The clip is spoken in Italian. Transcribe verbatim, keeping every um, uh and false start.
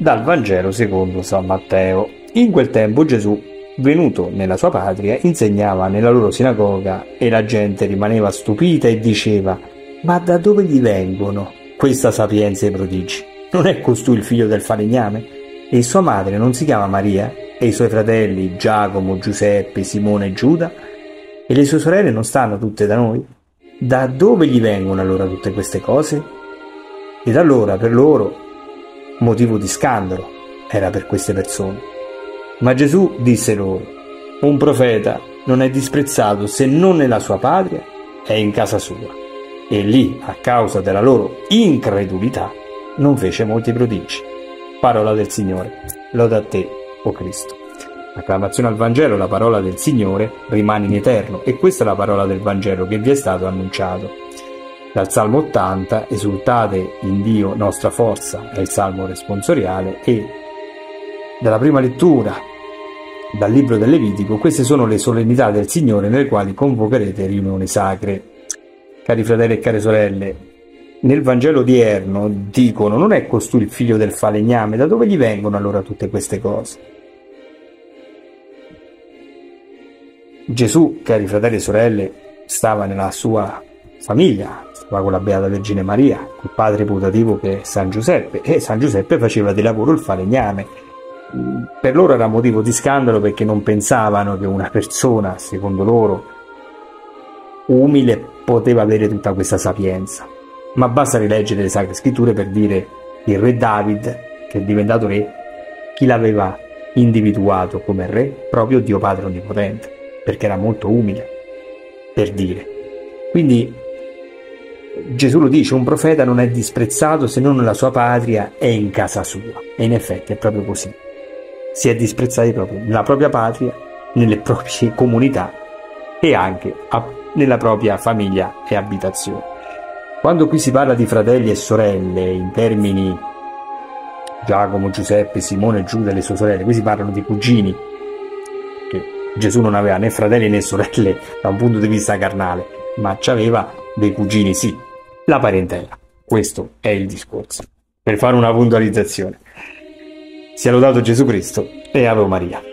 Dal Vangelo secondo San Matteo. In quel tempo Gesù, venuto nella sua patria, insegnava nella loro sinagoga e la gente rimaneva stupita e diceva: ma da dove gli vengono questa sapienza e i prodigi? Non è costui il figlio del falegname? E sua madre non si chiama Maria? E i suoi fratelli Giacomo, Giuseppe, Simone e Giuda? E le sue sorelle non stanno tutte da noi? Da dove gli vengono allora tutte queste cose? Ed allora per loro motivo di scandalo era per queste persone. Ma Gesù disse loro: un profeta non è disprezzato se non nella sua patria e in casa sua. E lì, a causa della loro incredulità, non fece molti prodigi. Parola del Signore. Lode a te, o Cristo. Acclamazione al Vangelo, la parola del Signore rimane in eterno, e questa è la parola del Vangelo che vi è stato annunciato. Dal Salmo ottanta, esultate in Dio nostra forza, è il Salmo responsoriale, e dalla prima lettura dal libro del Levitico, queste sono le solennità del Signore nelle quali convocherete riunioni sacre. Cari fratelli e care sorelle, nel Vangelo odierno dicono: non è costui il figlio del falegname? Da dove gli vengono allora tutte queste cose? Gesù, cari fratelli e sorelle, stava nella sua famiglia, stava con la Beata Vergine Maria, il padre putativo che è San Giuseppe, e San Giuseppe faceva di lavoro il falegname. Per loro era motivo di scandalo perché non pensavano che una persona, secondo loro, umile poteva avere tutta questa sapienza. Ma basta rileggere le Sacre Scritture per dire: il re David, che è diventato re, chi l'aveva individuato come re? Proprio Dio Padre Onnipotente, perché era molto umile, per dire. Quindi Gesù lo dice: un profeta non è disprezzato se non nella sua patria e in casa sua. E in effetti è proprio così. Si è disprezzati proprio nella propria patria, nelle proprie comunità e anche a, nella propria famiglia e abitazione. Quando qui si parla di fratelli e sorelle in termini Giacomo, Giuseppe, Simone, Giuda e le sue sorelle, qui si parlano di cugini, che Gesù non aveva né fratelli né sorelle da un punto di vista carnale, ma aveva dei cugini, sì, la parentela. Questo è il discorso, per fare una puntualizzazione. Sia lodato Gesù Cristo e Ave Maria.